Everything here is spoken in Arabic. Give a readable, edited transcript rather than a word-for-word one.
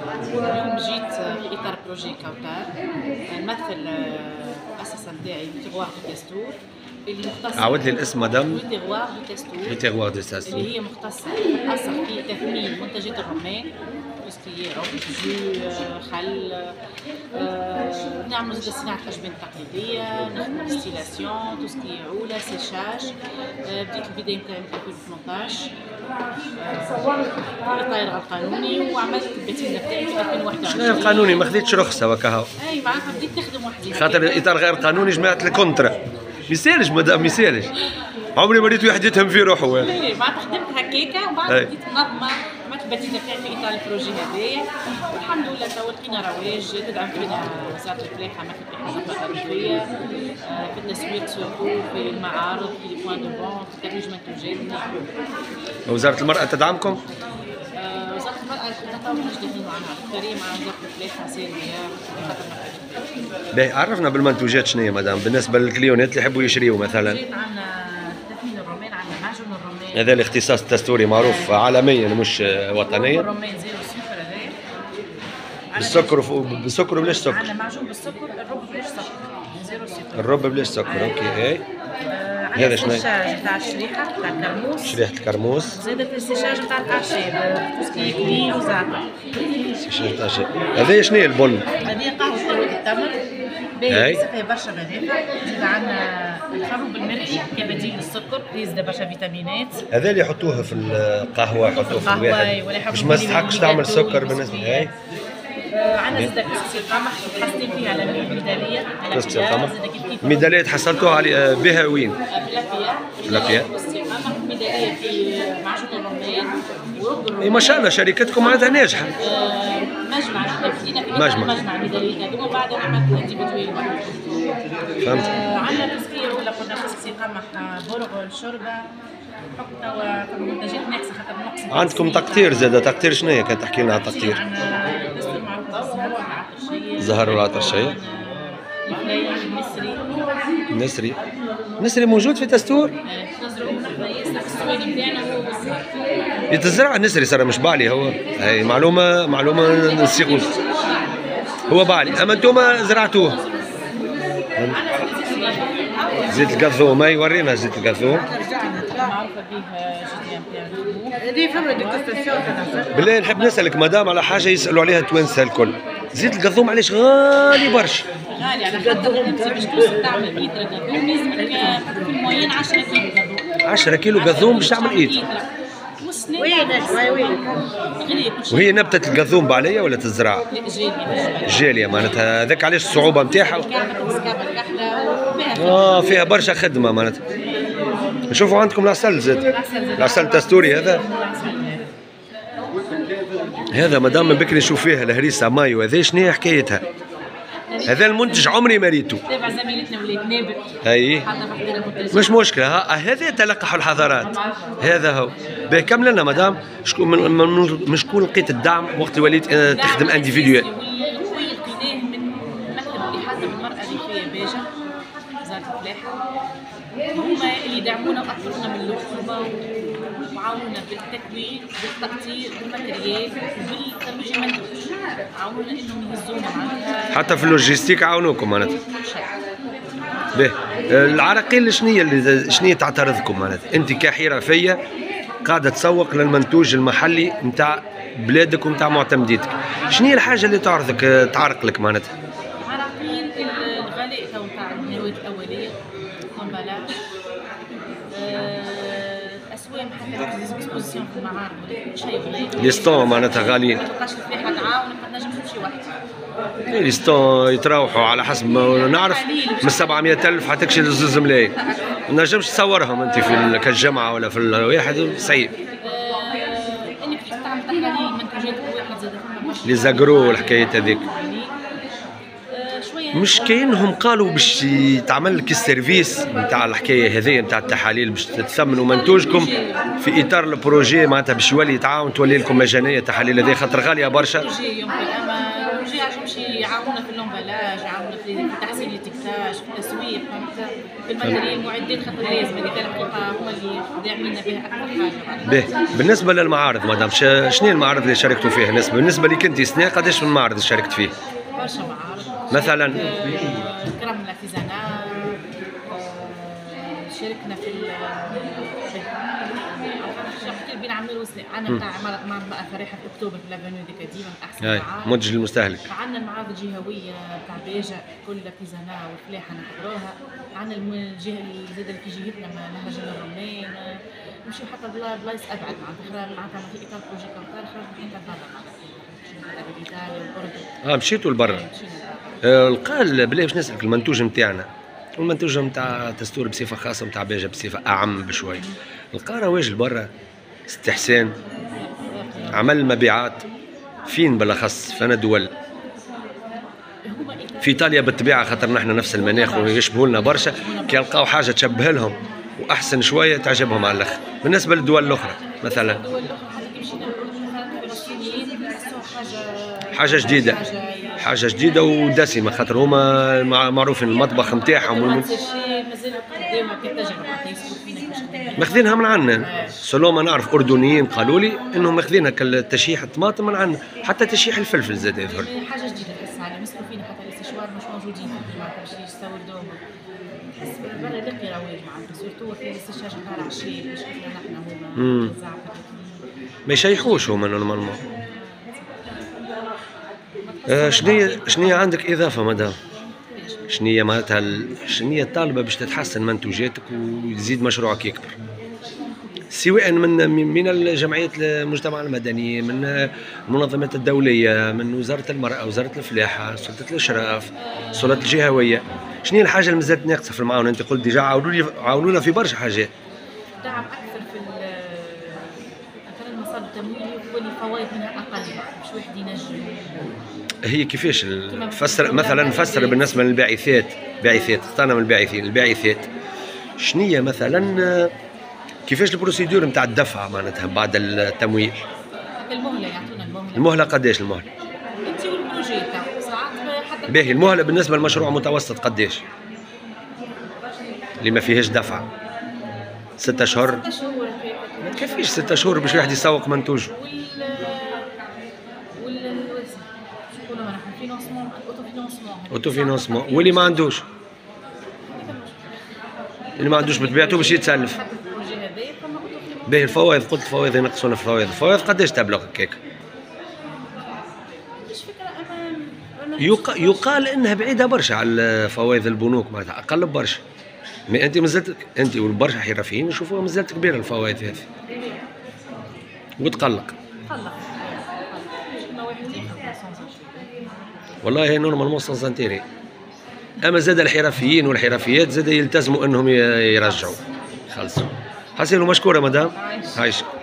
اليوم جيت في اطار بروجي كوثر نمثل المؤسسه نتاعي تيغوار دو تيستور اللي مختصه. عاود لي الاسم مدام. تيغوار دو تيستور. تيغوار دو تيستور اللي هي مختصه تتاثر في تثمين منتجات الرمان، توسكي عود جو، خل، نعمل زاد صناعه الاشبان التقليديه، نخدم ديستيلاسيون، توسكي عوله، سيشاج. بديت البدايه نتاعي في 2018 في الاطار القانوني، وعملت البتينه نتاعي في 2021. شنو القانوني؟ ما خديتش رخصه وكهو؟ اي معناتها بديت نخدم وحدي خاطر اطار غير قانوني جماعه الكونترا ما يسالش مدام، ما يسالش. عمري ما ريت واحد يتهم في روحه. اي معناتها خدمت هكاكا، ومن بعد بديت ننظم عملت البتينه نتاعي في اطار البروجي هذايا، والحمد لله تو لقينا رواج، تدعم فينا وزاره الفلاحه، مثل الفلاحه الريفيه في التسويق، سورتو في المعارض، في لي بوان دو فون، في ترويج منتوجاتنا. وزاره المراه تدعمكم؟ وزاره المراه كنا تو مش داخلين معنا بالتالي مع وزاره الفلاحه سيريه. باهي عرفنا بالمنتوجات شنو هي مدام بالنسبه للكليونات اللي يحبوا يشريوا مثلا. عندنا تثمين الرمان، عندنا معجون الرمان. هذا الاختصاص التستوري معروف عالميا مش وطنيا. الرمان زيرو صفر هذايا. بالسكر وبلاش سكر. عندنا معجون بالسكر، الرب بلاش سكر زيرو صفر. الرب بلاش سكر، اوكي. اي هذا شنو؟ السيشاج تاع الشريحه تاع الكرموس. شريحه الكرموس. زادت السيشاج تاع الاعشاب، توسكي كليل وزعتر. السيشاج تاع الاعشاب. هذايا شنو هي البن؟ هذه قهوه ثروه التمر. باهي فيها برشا غذاء. زاد عندنا الخروب المرحي كبديل للسكر، يزيد برشا فيتامينات. هذا اللي يحطوه في القهوه، يحطوه في الواحد باش ما تستحقش تعمل سكر بالنسبه لي. عندنا زاد كسكسي القمح حاصلين فيه على الميداليه. كسكسي القمح. الميداليه تحصلتوها على بها وين؟ في لافيا. كسكسي القمح ميداليه في معجون الرمان. اي ما شاء الله شركتكم معناتها ناجحه. مجمع، احنا بدينا في مجمع ميداليه هذوما، بعد عملت انديفيدويل. فهمت. عندنا تسكير ولا قلنا كسكسي قمح، برغل، شوربه. توا منتجات ناقصه خاطر نقص. عندكم تقطير زاد، تقطير شنو هي؟ كان تحكي لنا على التقطير. عندنا تستر معروف بالزهر والعطرشيه. الزهر والعطرشيه. النسري. النسري موجود في تستور؟ نزرعوه نحن ياسر في السويدي بتاعنا هو بالزهر. يتزرع النسري صار مش بالي هو. هي معلومه نسيقوا. هو بالي، اما انتم زرعتوه. زيت القذوم، اي ورينا زيت القذوم. معروفه به جديان بتاعنا. هذه فما ديكستاسيون. بالله نحب نسالك مدام على حاجه يسالوا عليها التوانسه الكل. زيت القذوم علاش غالي برشا؟ غالي على خاطر انت باش توصل تعمل لتر قذوم لازمك في الموين 10 كيلو قذوم. 10 كيلو قذوم باش تعمل ايد. وين؟ وهي نبتة القذوم بعليا ولا تزرع؟ جالية معناتها هذاك علاش الصعوبة نتاعها. فيها برشا خدمة معناتها. نشوفوا عندكم العسل زاد. العسل التستوري هذا مدام من بكري نشوف فيها الهريسة مايو، هذا شنو هي حكايتها؟ هذا المنتج عمري ما ريته. تابع زميلتنا ولاد نابل. اي مش مشكلة، هذا تلقح الحضارات. هذا هو. باهي كمل لنا مدام، من شكون لقيت الدعم وقت اللي وليت تخدم انديفيديوال؟ خويا لقيناه من مكتب الإحاطة بالمرأة الريفية باجة، وزارة الفلاحة. هما اللي يدعمونا وأطلقونا من الأخرى وعاونونا بالتكوين، بالتقطير، بالماتريال، وبالترويج المنتوج. عاونونا إنهم يهزونا معناتها. حتى في اللوجيستيك عاونوكم معناتها. باهي العراقيل شنو تعترضكم معناتها؟ أنت كحرفية قاعدة تسوق للمنتوج المحلي نتاع بلادك ونتاع معتمديتك، شنو هي الحاجة اللي تعرق لك معناتها؟ عراقيل الغلاء تو نتاع المواد الأولية، كومبالاج، الأسواق حتى ديسبوزيسيون في المعارض كل شيء غالي. لي ستون معناتها غاليين. ما تلقاش الفلاحة تعاون، ما تنجمش تمشي وحدك. لي ستون يتراوحوا على حسب ما نعرف من 700,000 حتى تكشي لزوز ملايين. ما نجمش تصورهم انت في كالجامعه ولا في الواحد صعيب. انك تحب تعمل تحاليل منتوجات واحد زاد لي زاغرو والحكايات هذيك. مش كاينهم قالوا باش تعمل لك السيرفيس نتاع الحكايه هذه نتاع التحاليل باش تثمنوا منتوجكم في اطار البروجي معناتها باش يولي يتعاون تولي لكم مجانيه التحاليل هذه خاطر غاليه برشا. الجهه يمشي يعاونونا في اللومبالاج، يعاونونا في تحسين التكتاج، في التسويق، فهمت؟ في الماتيريال المعدات، خاطر لازم هذيك الحقيقه هما اللي داعمينا بها اكثر حاجه. باهي بالنسبه للمعارض مدام، شنو المعارض اللي شاركتوا فيها؟ بالنسبه لك انت سنة قداش من معرض شاركت فيه؟ برشا معارض مثلا كرم الارتيزانا، شاركنا في بين عاملين وسنة عندنا نتاع معرض فريحة في اكتوبر في لافانيو دي كديما من احسن المعارض منتج للمستهلك. عندنا المعارض الجهوية تاع بيجا كل الارتيزانا والفلاحة نحضروها. عندنا الجهة اللي زاد اللي في جهتنا نهج الرمان، نمشيو حتى بلايص ابعد معناتها في اطار بروجي كونتار خرجنا حتى برا ايطاليا والاردن. مشيتوا لبرا. القال بلا باش نسالك المنتوج نتاعنا والمنتوج نتاع تستور بصفه خاصه نتاع بيجا بصفه اعم بشوي، القى رواج لبرا استحسان عمل المبيعات فين بالاخص فانا دول في ايطاليا بالطبيعه خاطر نحن نفس المناخ ويشبهوا لنا برشا، كي يلقاو حاجه تشبه لهم واحسن شويه تعجبهم على الاخر. بالنسبه للدول الاخرى مثلا حاجه جديده، حاجه جديده ودسمه خاطر هما معروفين المطبخ نتاعهم ماخذينها من عنا. سلو ما نعرف اردنيين قالوا لي انهم ماخذينها كالتشيح الطماطم من عنا، حتى تشيح الفلفل زاد يظهر حاجه جديده نحس على مسكوا فينا حتى الاستشوار مش موجودين معناتها باش يستوردوهم. نحس برا لقي رواج معناتها سورتو في الاستشاج نتاع العشيب مش كيفنا نحن هما ما يشيحوش هما نورمالمون. شنية عندك اضافه مدام؟ شنية معناتها شنية الطالبه باش تتحسن منتوجاتك ويزيد مشروعك يكبر، سواء من الجمعيات المجتمع المدني، من المنظمات الدوليه، من وزاره المراه، وزاره الفلاحه، سلطه الاشراف، السلطات الجهويه، شنو الحاجه اللي مازالت ناقصه في المعاونه؟ انت قلت ديجا عاونونا في برشا حاجات. دعم اكثر في مثلا مصادر التمويل يكون الفوائد منها اقل باش واحد ينجم. هي كيفاش فسر مثلا نفسر بالنسبه للباعثات، اختارنا من الباعثات شنية مثلا كيفاش البروسيدور نتاع الدفع معناتها بعد التمويل؟ المهله يعطونا المهله قداش المهله؟ انت والبروجي تاعك ساعات حتى باهي المهله بالنسبه للمشروع متوسط قداش؟ اللي ما فيهاش دفع 6 اشهر؟ 6 شهور ما كيفيش 6 شهور باش واحد يسوق منتوجه. اوتو فينونسمون واللي ما عندوش بطبيعته باش يتسلف. باهي الفوائد قلت الفوائد ينقصون في الفوائد قداش تبلغ هكاك؟ يقال انها بعيده برشا على فوائد البنوك معناتها اقل برشا، مي انت مازلت انت والبرشا حرفيين يشوفوها مازالت كبيره الفوائد هذه وتقلق. والله هي نورمالمون سانسانتيري، اما زاد الحرفيين والحرفيات زاد يلتزموا انهم يرجعوا خلصوا. حسين ومشكوره مدام. عايشك.